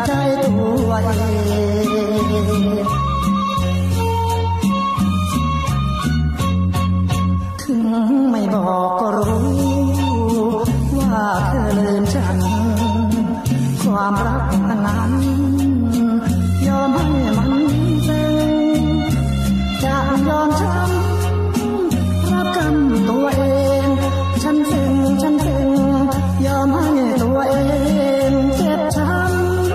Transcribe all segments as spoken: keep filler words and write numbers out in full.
ใจตัวเองถึงไม่บอกก็รู้ว่าเธอลืมฉันความรักนั้นยอมให้มันเป็นจะยอมช้ำรับกรรมตัวเองฉันถึงฉันถึงยอมให้ตัวเองเจ็บช้ำ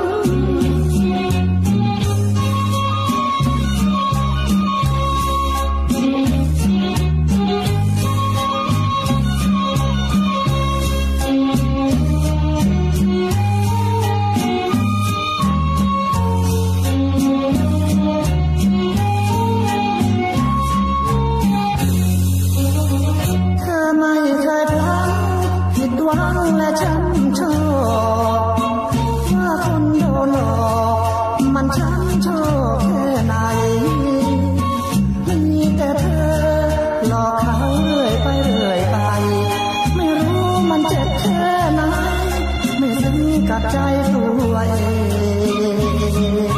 และฉันชอบว่าคนโดนหลอกมันฉันชอบแค่ไหนมีแต่เธอหลอกเขาเรื่อยไปเรื่อยไปไม่รู้มันเจ็บแค่ไหนไม่ซึ้งกับใจตัวเอง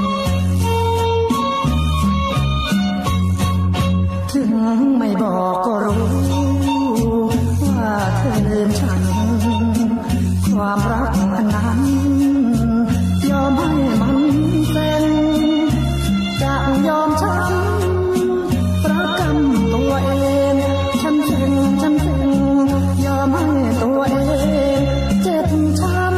ถึงไม่บอกก็รู้ว่าเธอลืมฉันความรักนั้นยอมให้มันเป็นจะยอมช้ำรักกันตัวเองฉันถึงฉันถึงยอมให้ตัวเองเจ็บช้ำ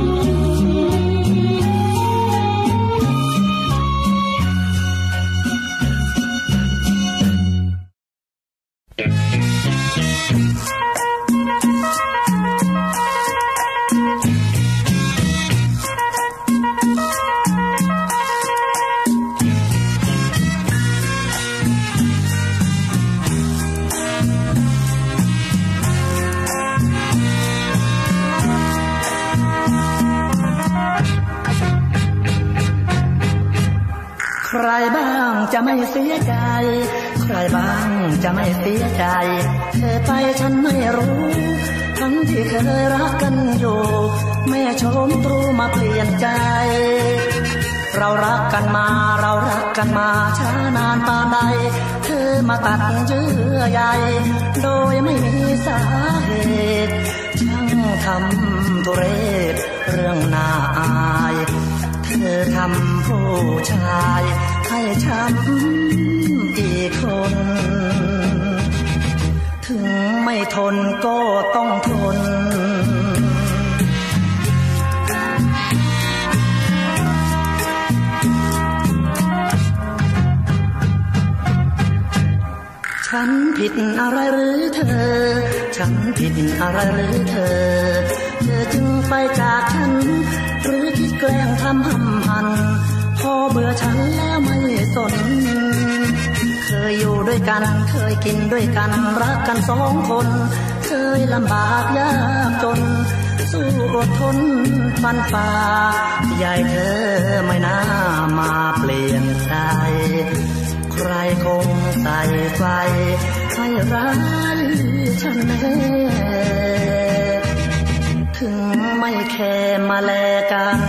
ใครบ้างจะไม่เสียใจใครบ้างจะไม่เสียใจเธอไปฉันไม่รู้ทั้งที่เคยรักกันอยู่แม่ชมตรูมาเปลี่ยนใจเรารักกันมาเรารักกันมาช้านานปานใดเธอมาตัดเยื่อใยโดยไม่มีสาเหตุช่างทำทุเรศเรื่องน่าอายเธอทำผู้ชายให้ช้ำกี่คนถึงไม่ทนก็ต้องทนฉันผิดอะไรหรือเธอฉันผิดอะไรหรือเธอเธอจึงไปจากฉันหรือคิดแกล้งทำหำหันพอเบื่อฉันแล้วไม่สนเคยอยู่ด้วยกันเคยกินด้วยกันรักกันสองคนเคยลำบากยากจนสู้อดทนฟันฝ่ายายเธอไม่น่ามาเปลี่ยนใจใครคงใส่ไฟให้ร้ายฉันแน่ถึงไม่แค่มาแลกัน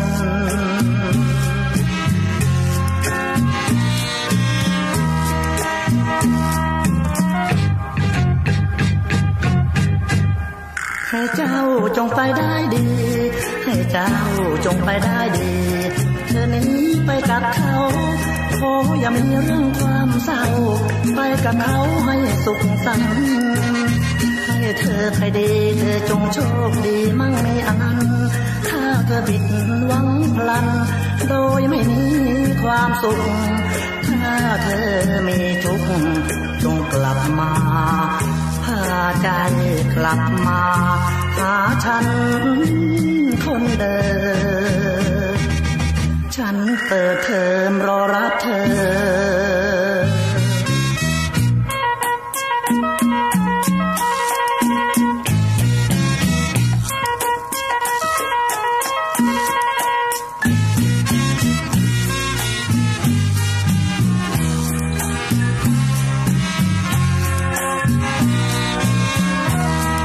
ให้เจ้าจงไปได้ดีให้เจ้าจงไปได้ดีเธอหนีไปกับเขาโอ้อย่ามีเรื่องความเศร้าไปกับเขาให้สุขสันต์ให้เธอไปดีเธอจงโชคดีมั่งมีอนันต์ถ้าเธอผิดหวังพลันโดยไม่มีความสุขถ้าเธอมีทุกข์จงกลับมาพาใจกลับมาหาฉันคนเดิมฉันเปิดเทอมรอรับเธอ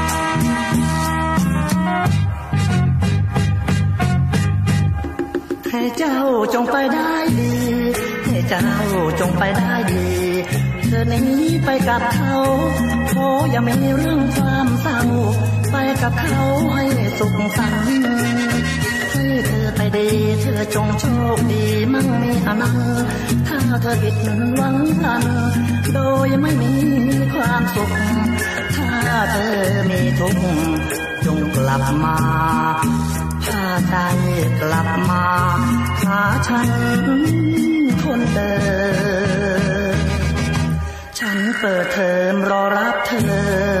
แให้เจ้าจงไปได้ดีให้เจ้าจงไปได้ดีเธอหนีไปกับเขาโอ้อย่ามีเรื่องความเศร้าไปกับเขาให้สุขสันต์ให้เธอไปดีเธอจงโชคดีมั่งมีอนันต์ถ้าเธอผิดหวังพลันโดยไม่มีความสุขถ้าเธอมีทุกข์จงกลับมาพาใจกลับมาหาฉันคนเดิมฉันเปิดเทอมรอรับเธอ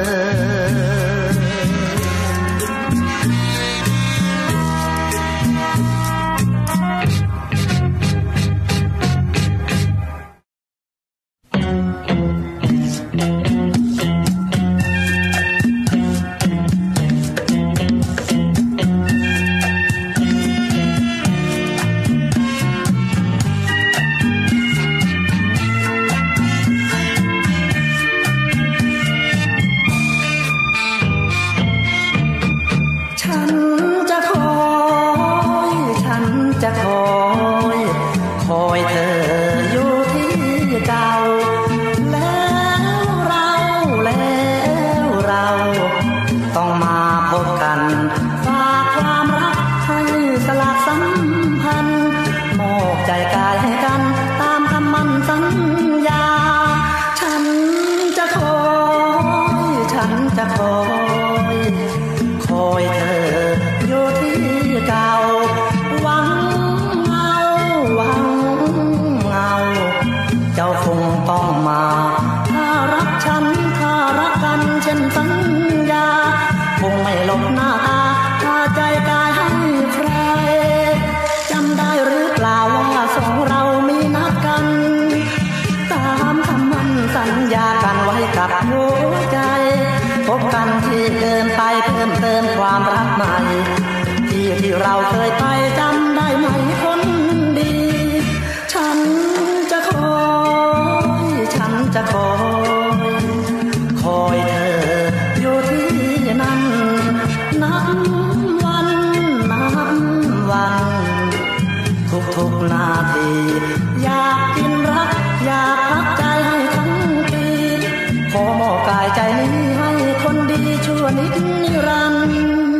เราเคยไปจำได้ไหมคนดีฉันจะคอยฉันจะคอยคอยเธออยู่ที่นั่นนับวันนับวันทุกๆนาทีอยากกินรักอยากพักใจให้ทั้งปีขอมอบกายใจนี้ให้คนดีชั่วนิดนิรันดร์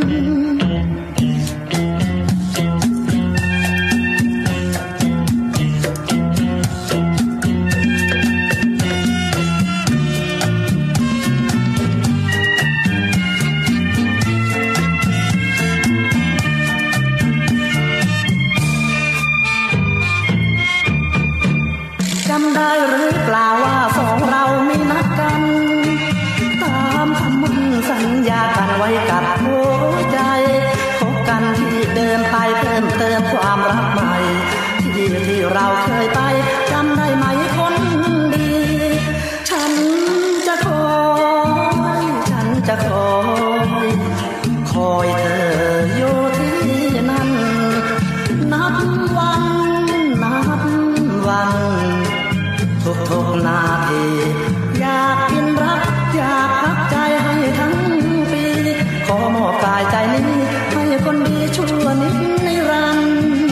ได้หรือเปล่าว่าสองเรามีนัดกันตามคำมั่นสัญญากันไว้กับหัวใจพบกันที่เดิมไปเพิ่มเติมความรักใหม่ที่ที่เราเคยไปจำได้ไหมคนดีฉันจะคอยฉันจะคอยคอยเธออยู่ที่นั่นนับวันนับวันทุกๆนาทีอยากกินรักอยากพักใจให้ทั้งปีขอมอบกายใจนี้ให้คนดีชั่วนิดนิรันดร์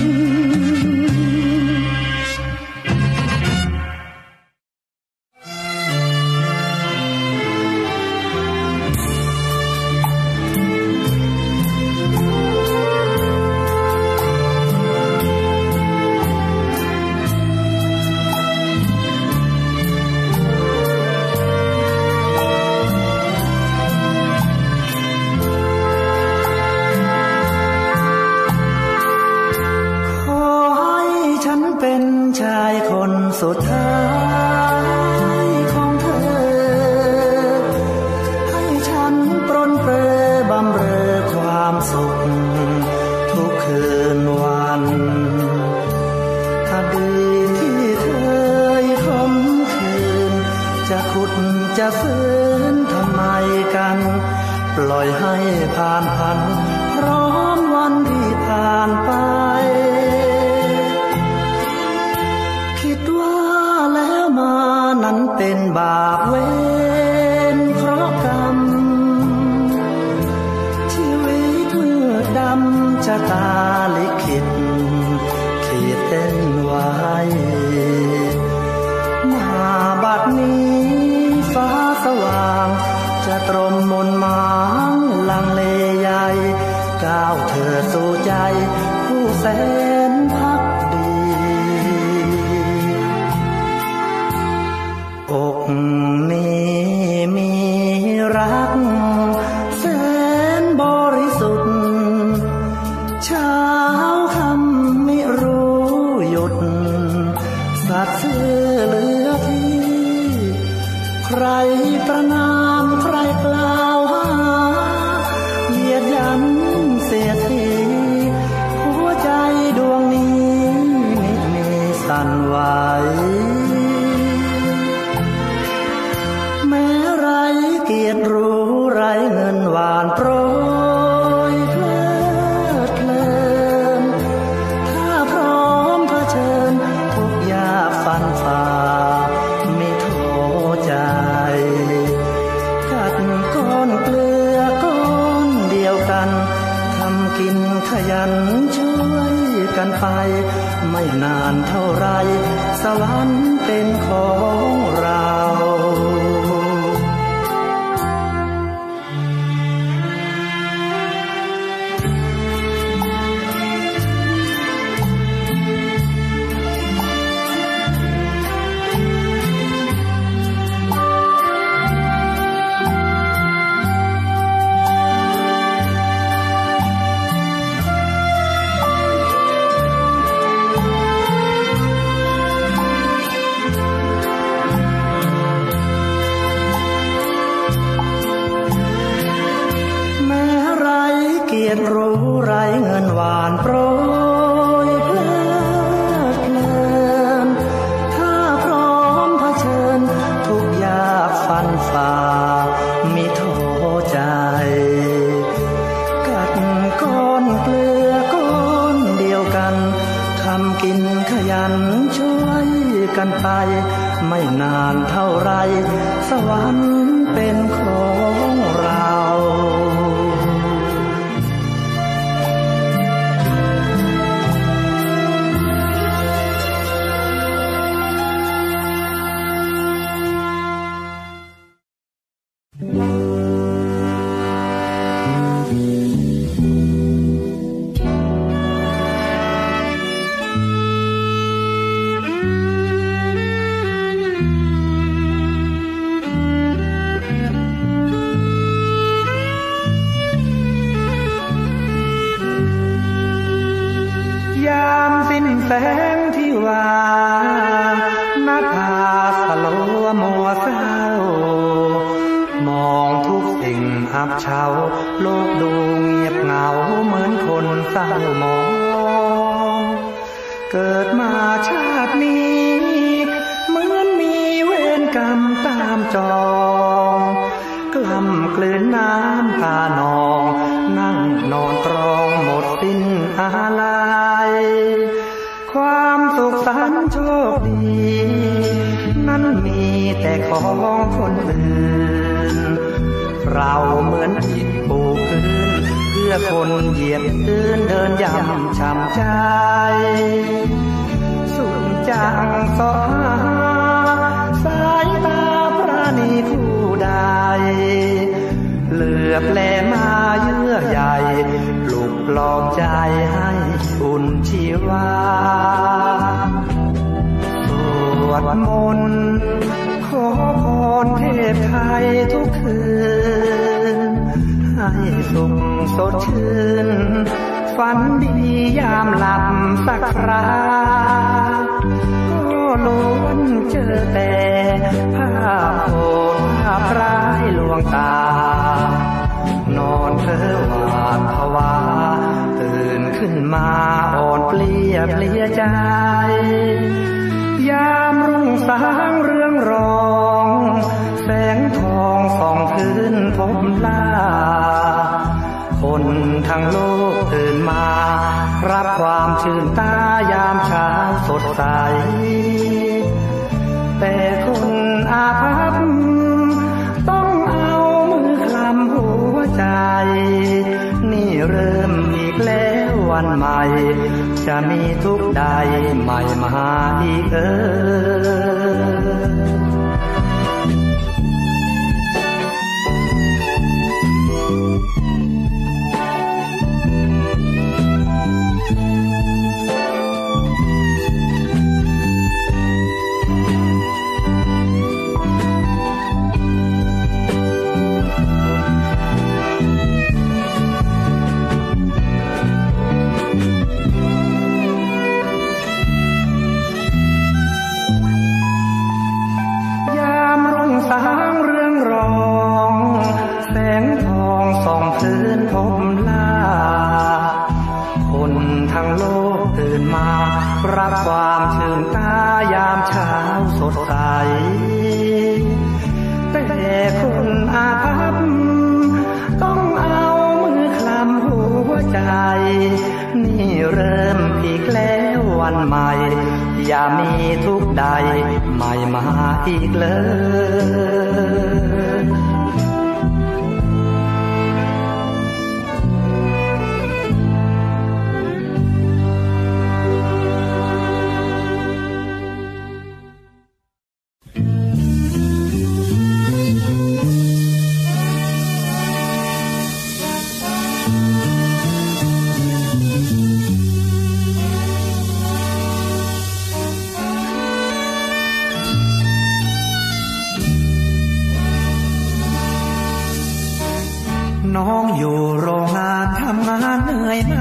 สุดท้ายของเธอให้ฉันปรนเปรอบำเรอความสุขทุกคืนวันคดีที่เคยคมคืนจะขุดจะฟื้นทำไมกันปล่อยให้ผ่านพันพร้อมวันที่ผ่านไปนั้นเป็นบาปเวรเพราะกรรมชีวิตมืดดำชะตาลิขิตส้นไว้มาบัดนี้ฟ้าสว่างจะตรมมนหมางลังเลใหญ่ก้าวเธอสู่ใจผู้แสนพักดีอกนี้มีรักแสนบริสุทธิ์เช้าคำไม่รู้หยุดสัตย์ซื่อเหลือที่ใครประนามใครกล่าวหาเหยียดหยันเสียทีหัวใจดวงนี้มิมีสั่นไหวแม้ไรเกียรติรู้ไรเงินหวานโปรยเพลิดเพลินถ้าพร้อมเผชิญทุกยากฟันฝ่าไม่ท้อใจกัดก้อนเกลือก้อนเดียวกันทำกินขยันช่วยกันไปไม่นานเท่าไรสวรรค์เป็นของเรารู้ไรเงินหวานโปรยเพลิดเพลินถ้าพร้อมเผชิญทุกยากฟันฝ่ามิท้อใจกัดก้อนเกลือก้อนเดียวกันทำกินขยันช่วยกันไปไม่นานเท่าไรสวรรค์เป็นของเราแสงที่ว่านัดหาสลัวมัวเศร้ามองทุกสิ่งอับเฉาโลกดูเงียบเหงาเหมือนคนเศร้ามองเกิดมาชาตินี้เหมือนมีเวรกรรมตามจองกล้ำกลืนน้ำตานองนั่งนอนตรองหมดสิ้นอะไรความสุขสันต์โชคดีนั้นมีแต่ของคนอื่นเราเหมือนจิตปูพื้นเพื่อคนเหยียบตื้นเดินย่ำช้ำใจสุดจังสอหาสายตาพระนีผู้ใดเหลือบแลมาเยื่อใยปลุกปลอบใจให้อุ่นชีวาสวดมนต์ขอพรเทพไทยทุกคืนให้สุขสดชื่นฝันดียามหลับสักคราก็ล้วนเจอแต่ภาพโหดภาพร้ายลวงตานอนเพ้อหวาดภาวาตื่นขึ้นมาอ่อนเปลี่ยเพลียใจยามรุ่งสางเรื่องรองแสงทองส่องพื้นพบลาคนทั้งโลกตื่นมารับความชื่นตายามเช้าสดใสแต่คนอาภัพต้องเอามือคลำหัวใจนี่เริ่มอีกแล้ววันใหม่จะมีทุกข์ใดไม่มาอีกเอ่รับความชื่นตายามเช้าสดใสแต่คนอาภัพต้องเอามือคลำหัวใจนี่เริ่มพีกแล้ววันใหม่อย่ามีทุกข์ใดไม่มาอีกเลยน้องอยู่โรงงานทำงานเหนื่อยไหม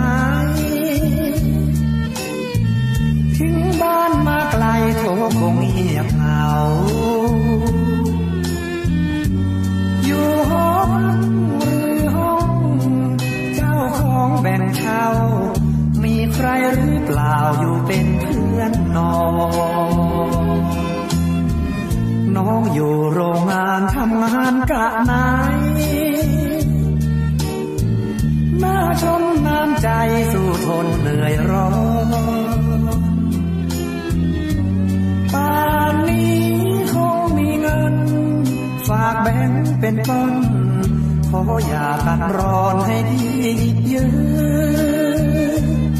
ทิ้งบ้านมาไกลโถคงเงียบเหงาอยู่ห้องหรือห้องเจ้าของแบ่งเช่ามีใครหรือเปล่าอยู่เป็นเพื่อนน้องน้องอยู่โรงงานทำงานกะไหนน่าชมน้ำใจสู้ทนเหนื่อยร้อนป่านนี้คงมีเงินฝากแบงค์เป็นต้นขออย่าตัดร้อนให้ดีเยอะ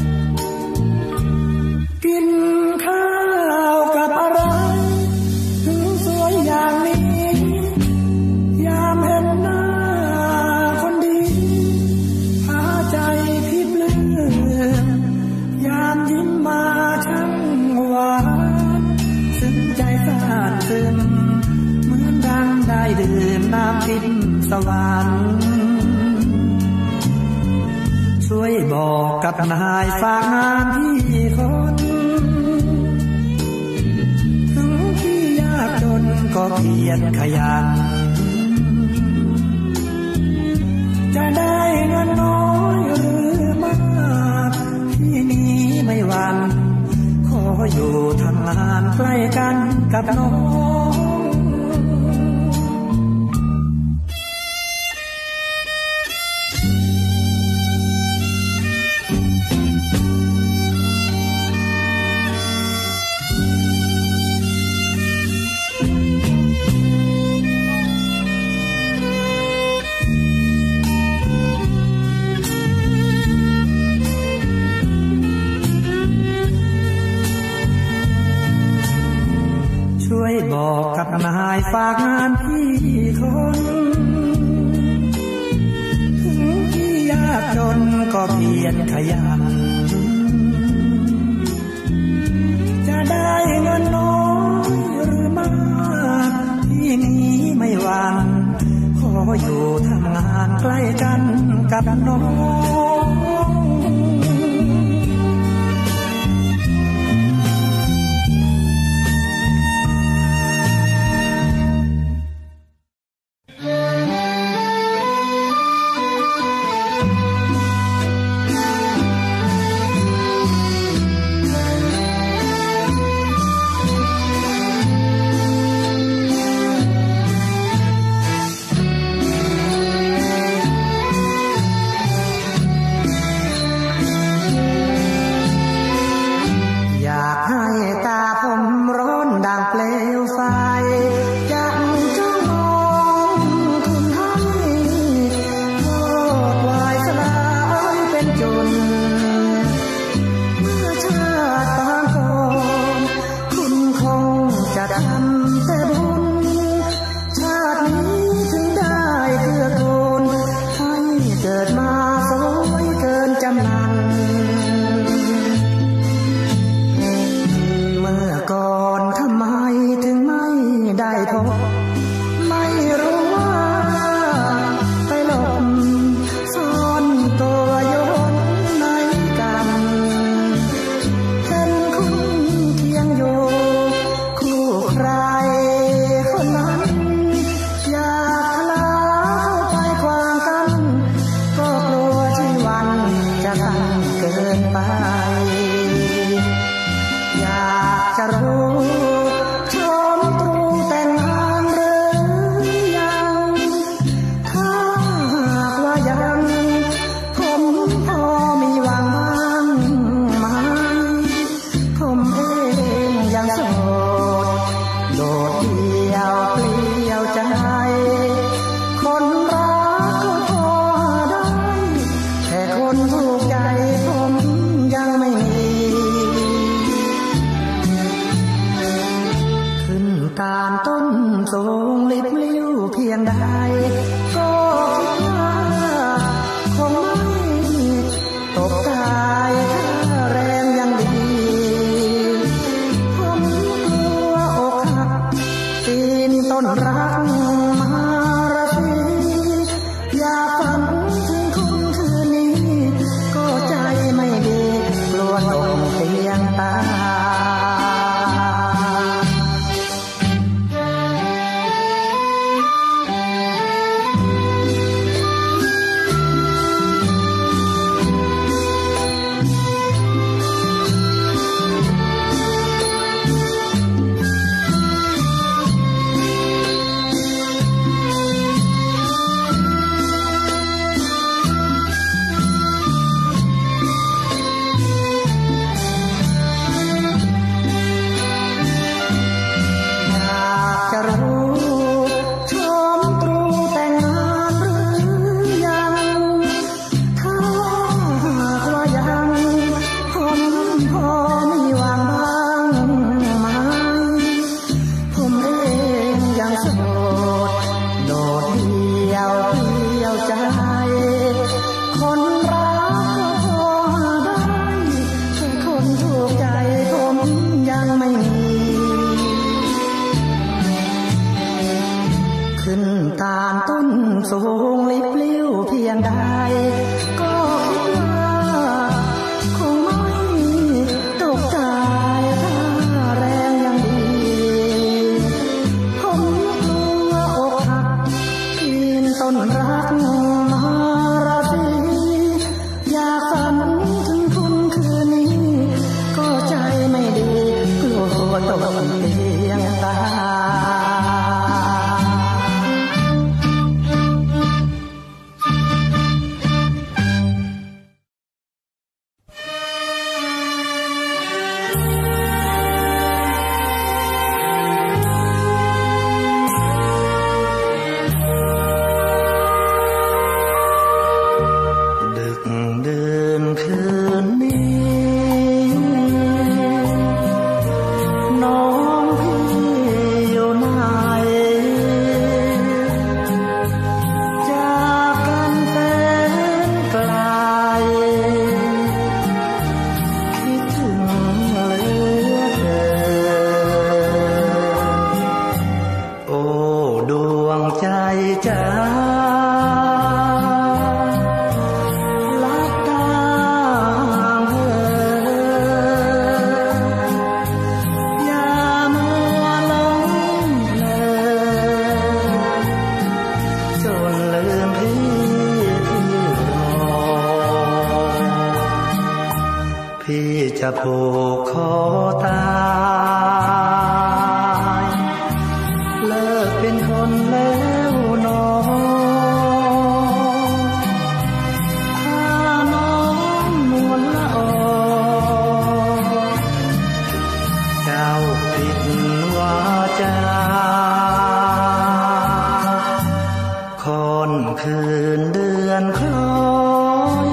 กินข้าวกับอะไรถึงสวยอย่างนี้ยามเห็นหน้าคนดีใจพิบเลือนยามยิ้มมาช่างหวานซึ้งใจสะอาดซึมเหมือนดังได้ดื่มน้ำทิพย์สวรรค์ช่วยบอกกับนายฝากงานที่คนถึงที่ยากจนก็เพียรขยันจะได้เงินน้อยหรือมากที่นี้ไม่หวั่นขออยู่ทำงานใกล้กันกับน้องช่วยบอกกับนายฝากงานพี่คนถึงที่ยากจนก็เพียรขยันจะได้เงินน้อยหรือมากที่นี้ไม่หวั่นขออยู่ทำงานใกล้กันกับน้องนเพียงตาจะผูกคอตายเลิกเป็นคนแล้วหนอถ้าน้องนวลละออเจ้าผิดวาจาค่ำคืนเดือนคล้อย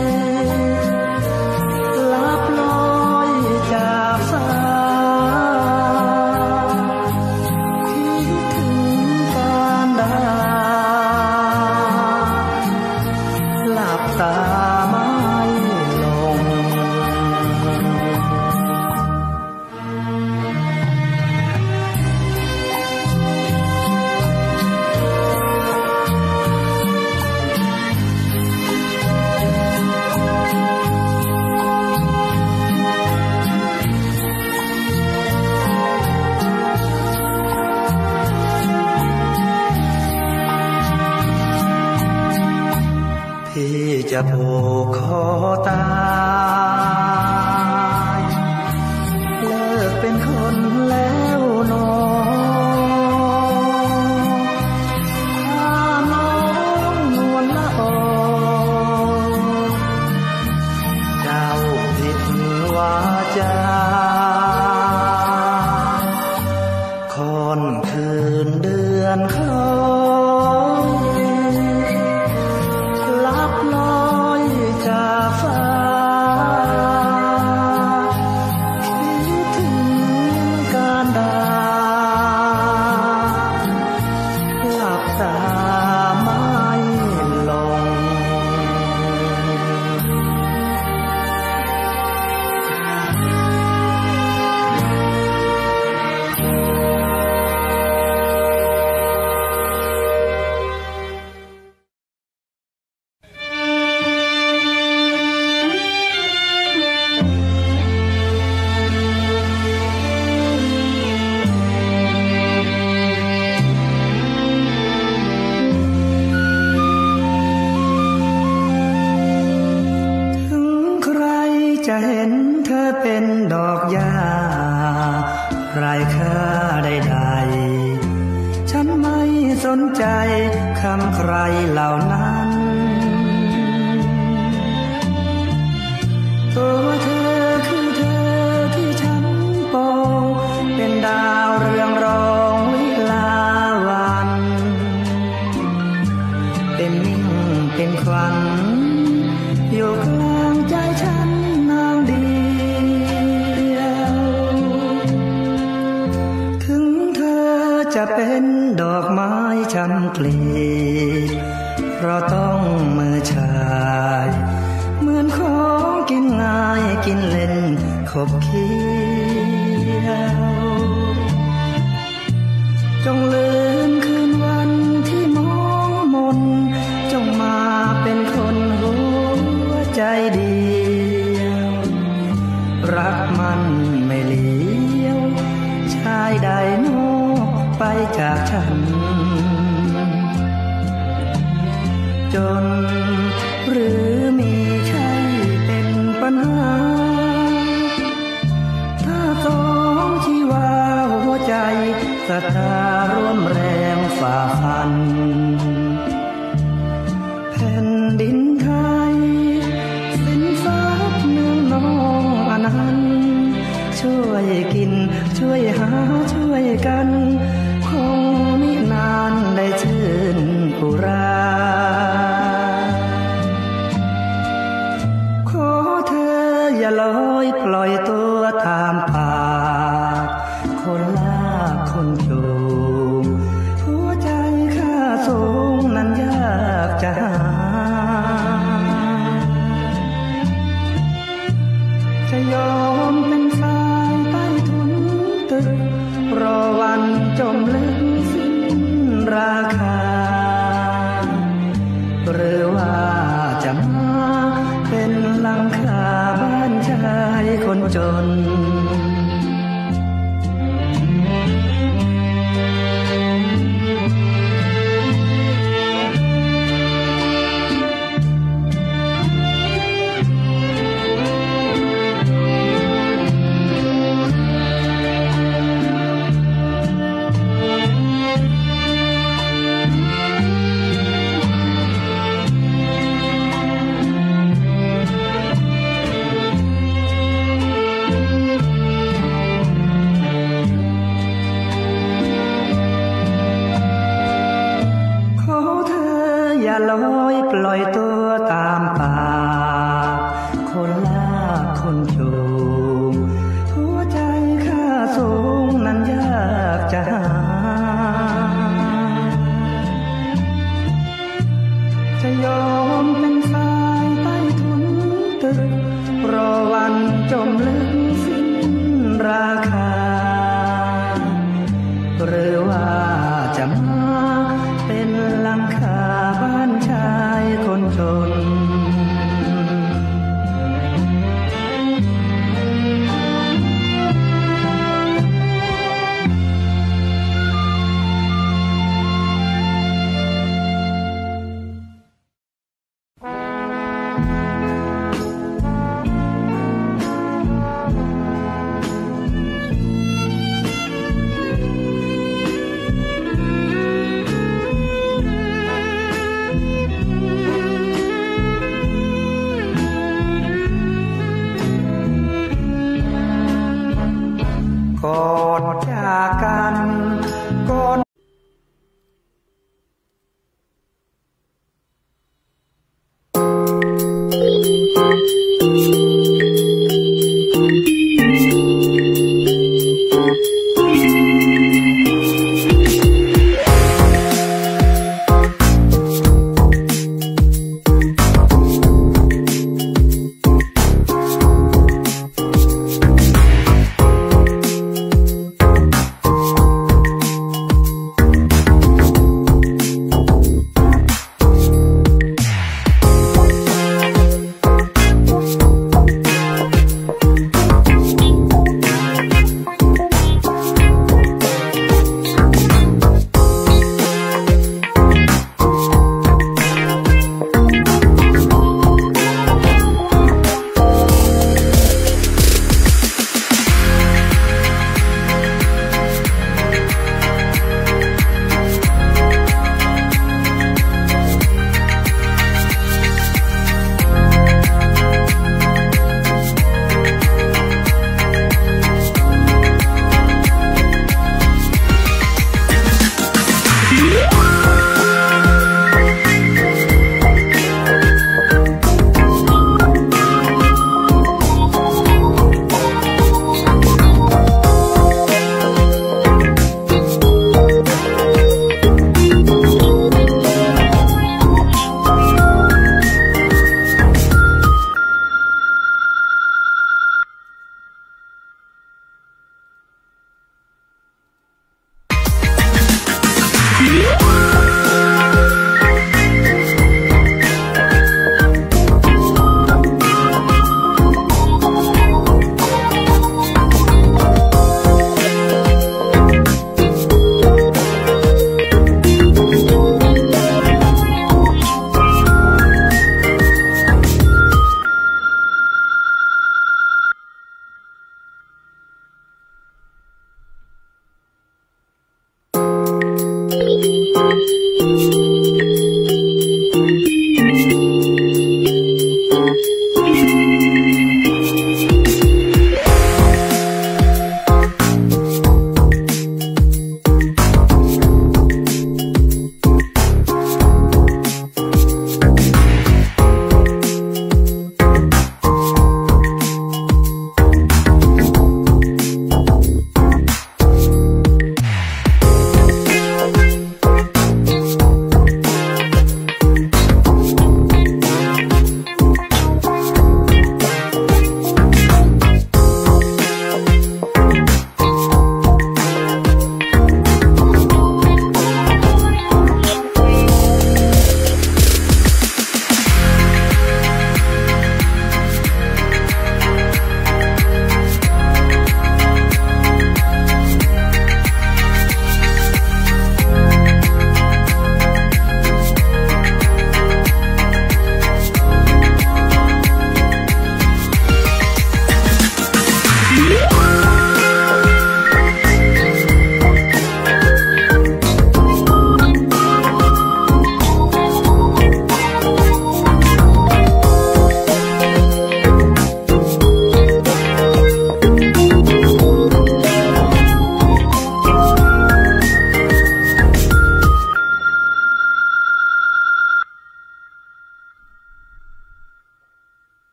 จะผูกคอตายเลิกเป็นคนแล้วหนอถ้าน้องนวลละออเจ้าผิดวาจาค่ำคืนเดือนคล้อยลับลอยจากฟ้าคิดถึงการดาหลับตาไม่ลงจะเห็นเธอเป็นดอกหญ้าไร้ค่าใดๆฉันไม่สนใจคำใครเหล่านั้นตัวเธอคือเธอที่ฉันปองเป็นดาวเรืองรองวิลาวันเป็นมิ่งเป็นควันอยู่กลางใจฉันจะเป็นดอกไม้ช้ำกลีบเพราะต้องมือชายเหมือนของกินง่ายกินเล่นขบเคี้ยวจงลืมคืนวันที่มองมนจงมาเป็นคนหัวใจเดียวรักมันไม่เลี้ยวชายใดนอกไปจากฉันจนหรือมีใช่เป็นปัญหาถ้าสองชีวาศรัทธาร่วมแรงฝ่าฟันแผ่นดินไทยสินทรัพย์เมืองน้องอนันต์ช่วยกินช่วยหาช่วยกันคงมินานได้ชื่นอุราขอเธออย่าลอยปล่อยตัวตามป่าคนลากคนจูงหัวใจข้าสูงนั้นยากจะหาจะยอมเป็นทรายใต้ทุนตึกรอวันจมลึกสิ้นราคาหรือว่าจะมาเป็นหลังคาบ้านชายคนจนลอยปล่อยตัวตามป่าคนลากคนจูงหัวใจข้าสูงนั้นยากจะหาจะยอมเป็นทรายใต้ทุนตึกรอวันจมลึกสิ้นราคาหรือว่าจะมาเป็นหลังคาบ้านชายคนจนก่อนจากกัน